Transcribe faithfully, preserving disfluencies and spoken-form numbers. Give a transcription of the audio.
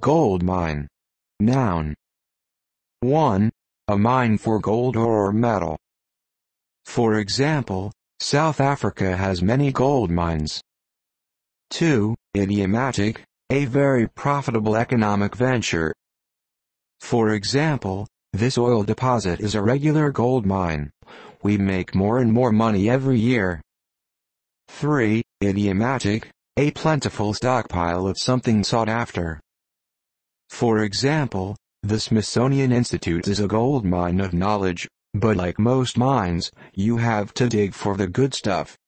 Gold mine. Noun. one. A mine for gold or metal. For example, South Africa has many gold mines. two. Idiomatic, a very profitable economic venture. For example, this oil deposit is a regular gold mine. We make more and more money every year. three. Idiomatic, a plentiful stockpile of something sought after. For example, the Smithsonian Institute is a gold mine of knowledge, but like most mines, you have to dig for the good stuff.